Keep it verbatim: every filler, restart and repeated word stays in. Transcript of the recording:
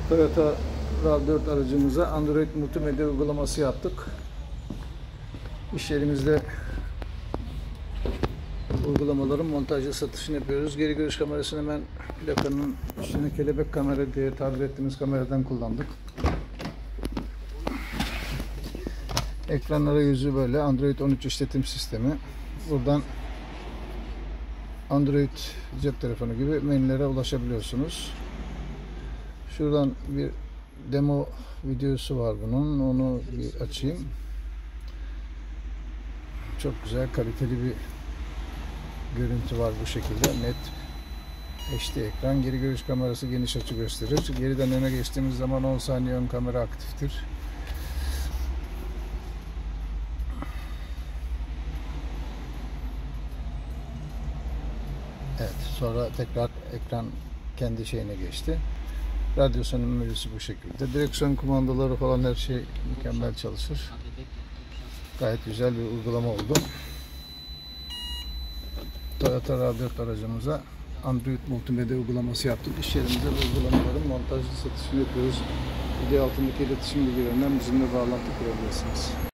Toyota RAV dört aracımıza Android multimedya uygulaması yaptık. İş yerimizde uygulamaların montajlı satışını yapıyoruz. Geri görüş kamerasını hemen plakanın üstüne kelebek kamera diye tabir ettiğimiz kameradan kullandık. Ekran arayüzü böyle Android on üç işletim sistemi. Buradan Android cep telefonu gibi menülere ulaşabiliyorsunuz. Şuradan bir demo videosu var bunun. Onu bir açayım. Çok güzel, kaliteli bir görüntü var bu şekilde. Net H D ekran. Geri görüş kamerası geniş açı gösterir. Geriden öne geçtiğimiz zaman on saniye ön kamera aktiftir. Evet, sonra tekrar ekran kendi şeyine geçti. Radyo sönümlüsü bu şekilde. Direksiyon kumandaları falan her şey mükemmel çalışır. Gayet güzel bir uygulama oldu. Toyota RAV dört aracımıza Android multimedya uygulaması yaptık. İş yerimizde bu uygulamaların montajlı satışını yapıyoruz. Video altındaki iletişim bilgilerinden bizimle bağlantı kurabilirsiniz.